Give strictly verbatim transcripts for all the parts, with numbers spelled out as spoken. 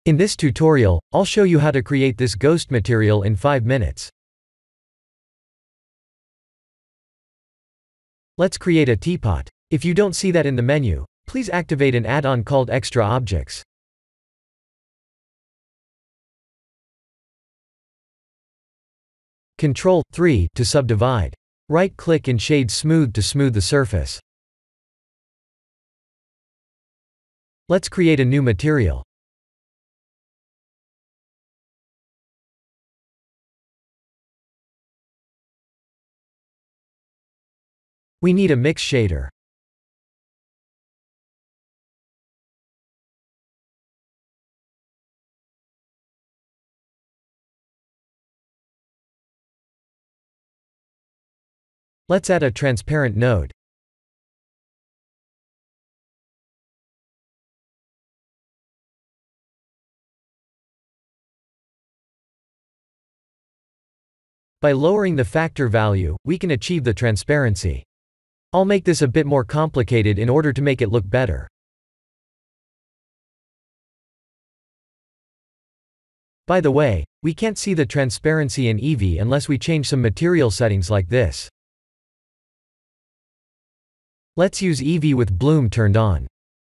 In this tutorial, I'll show you how to create this ghost material in five minutes. Let's create a teapot. If you don't see that in the menu, please activate an add-on called Extra Objects. Control three to subdivide. Right-click and shade Smooth to smooth the surface. Let's create a new material. We need a mix shader. Let's add a transparent node. By lowering the factor value, we can achieve the transparency. I'll make this a bit more complicated in order to make it look better. By the way, we can't see the transparency in Eevee unless we change some material settings like this. Let's use Eevee with bloom turned on.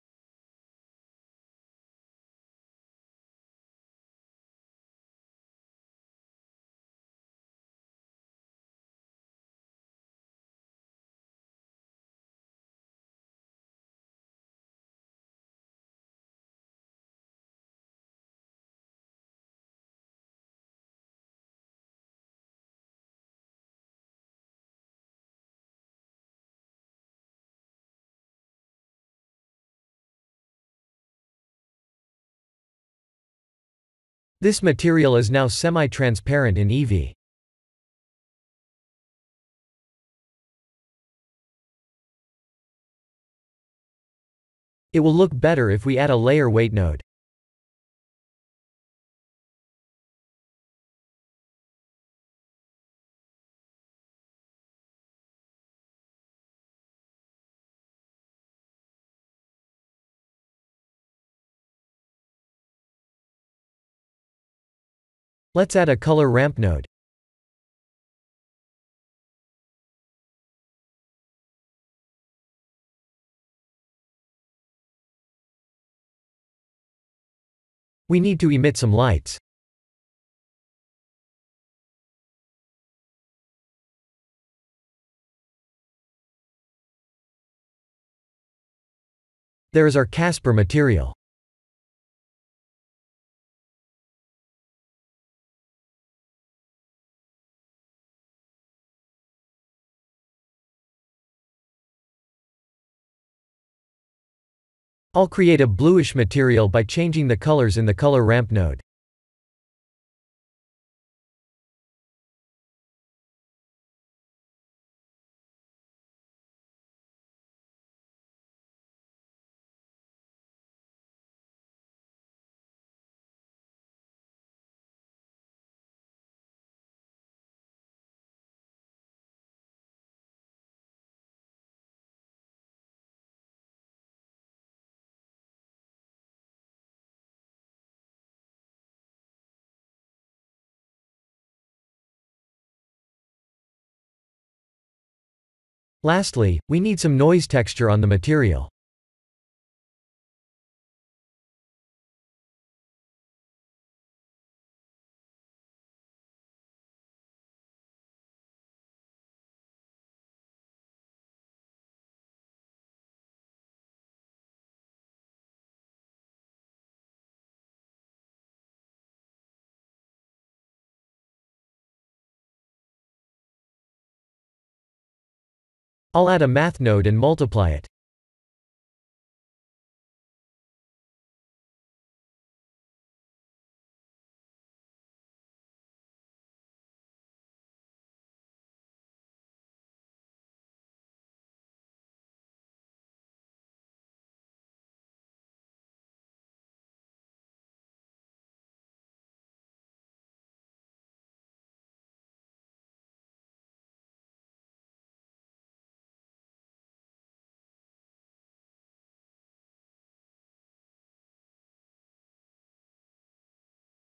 This material is now semi-transparent in Eevee. It will look better if we add a layer weight node. Let's add a color ramp node. We need to emit some lights. There is our Casper material. I'll create a bluish material by changing the colors in the color ramp node. Lastly, we need some noise texture on the material. I'll add a math node and multiply it.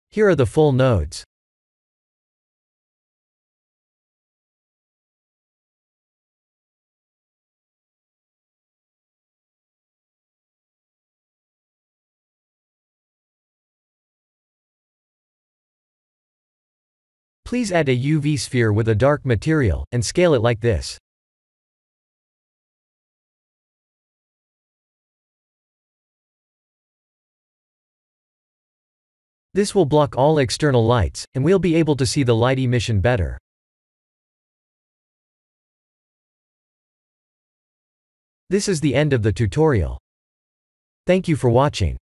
Here are the full nodes. Please add a U V sphere with a dark material, and scale it like this. This will block all external lights, and we'll be able to see the light emission better. This is the end of the tutorial. Thank you for watching.